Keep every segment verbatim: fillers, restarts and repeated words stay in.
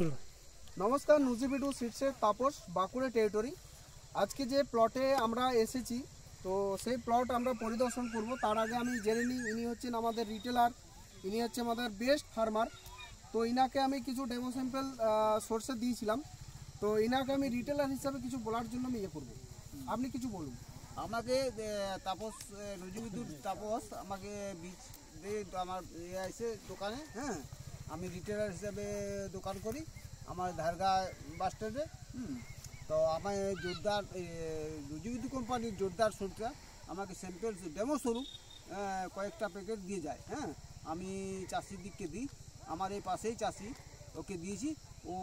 শুরু। নমস্কার, নুজিবিডু সিডসের তাপস, বাঁকুড়া টেরিটরি। আজকে যে প্লটে আমরা এসেছি, তো সেই প্লট আমরা পরিদর্শন করব। তার আগে আমি জেনে নিই, ইনি হচ্ছেন আমাদের রিটেলার, ইনি হচ্ছে আমাদের বেস্ট ফার্মার। তো ইনাকে আমি কিছু ডেমো স্যাম্পেল সোর্সে দিয়েছিলাম, তো ইনাকে আমি রিটেলার হিসাবে কিছু বলার জন্য আমি ইয়ে করবো। আপনি কিছু বলুন। আমাকে তাপস, নুজিবিডু তাপস আমাকে বীজ দিয়ে আমার ইয়ে আছে দোকানে। হ্যাঁ, আমি রিটেলার হিসাবে দোকান করি আমার ধারগা বাস স্ট্যান্ডে। হুম তো আমার জোরদার নুজিবিডু কোম্পানির জোরদার সরটা আমাকে স্যাম্পেল ডেমো স্বরূপ কয়েকটা প্যাকেট দিয়ে যায়। হ্যাঁ, আমি চাষির দিককে দিই, আমার এই পাশেই চাষি, ওকে দিয়েছি। ও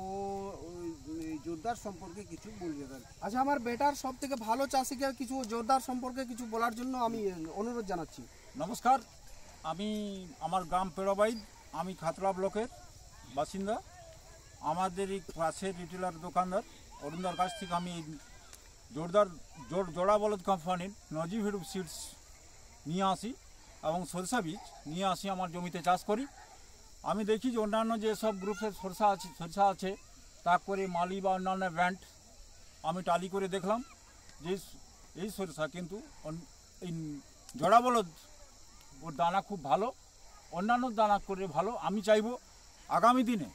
জোরদার সম্পর্কে কিছু বলবে। আচ্ছা, আমার বেটার সব থেকে ভালো চাষিকে কিছু জোরদার সম্পর্কে কিছু বলার জন্য আমি অনুরোধ জানাচ্ছি। নমস্কার, আমি আমার গ্রাম পেড়াবাইদ, আমি খাতড়া ব্লকের বাসিন্দা। আমাদের এই পাশের রিটেলার দোকানদার অরুণদার কাছ থেকে আমি জোরদার জোর জোড়া বলদ কোম্পানির নুজিবিডু সিডস নিয়ে আসি এবং সরষা বীজ নিয়ে আসি, আমার জমিতে চাষ করি। আমি দেখি যে অন্যান্য যেসব গ্রুপের সরষা আছে সরষা আছে তারপরে মালি বা অন্যান্য ব্র্যান্ড আমি টালি করে দেখলাম যে এই সরষা কিন্তু এই জোড়া বলদ ওর দানা খুব ভালো, অন্যান্য দানা করে ভালো। আমি চাইব আগামী দিনে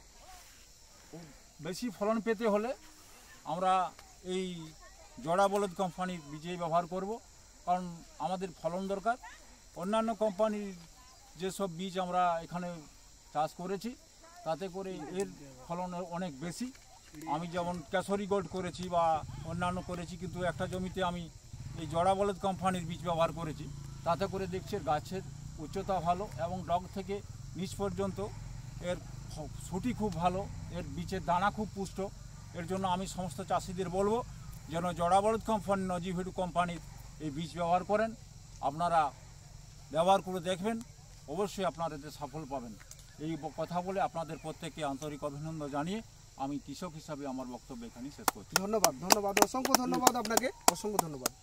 বেশি ফলন পেতে হলে আমরা এই জোড়া বলদ কোম্পানির বীজই ব্যবহার করব, কারণ আমাদের ফলন দরকার। অন্যান্য কোম্পানির যেসব বীজ আমরা এখানে চাষ করেছি তাতে করে এর ফলন অনেক বেশি। আমি যেমন কেশরী গোল্ড করেছি বা অন্যান্য করেছি, কিন্তু একটা জমিতে আমি এই জোড়া বলদ কোম্পানির বীজ ব্যবহার করেছি, তাতে করে দেখছি গাছের উচ্চতা ভালো এবং ডগ থেকে নিচ পর্যন্ত এর ছুটি খুব ভালো, এর বীজের দানা খুব পুষ্ট। এর জন্য আমি সমস্ত চাষিদের বলবো যেন জোড়া বলদ কোম্পানি নুজিবিডু কোম্পানির এই বীজ ব্যবহার করেন। আপনারা ব্যবহার করে দেখবেন, অবশ্যই আপনারা এতে সফল পাবেন। এই কথা বলে আপনাদের প্রত্যেককে আন্তরিক অভিনন্দন জানিয়ে আমি কৃষক হিসাবে আমার বক্তব্য এখানেই শেষ করছি। ধন্যবাদ, ধন্যবাদ, অসংখ্য ধন্যবাদ আপনাকে, অসংখ্য ধন্যবাদ।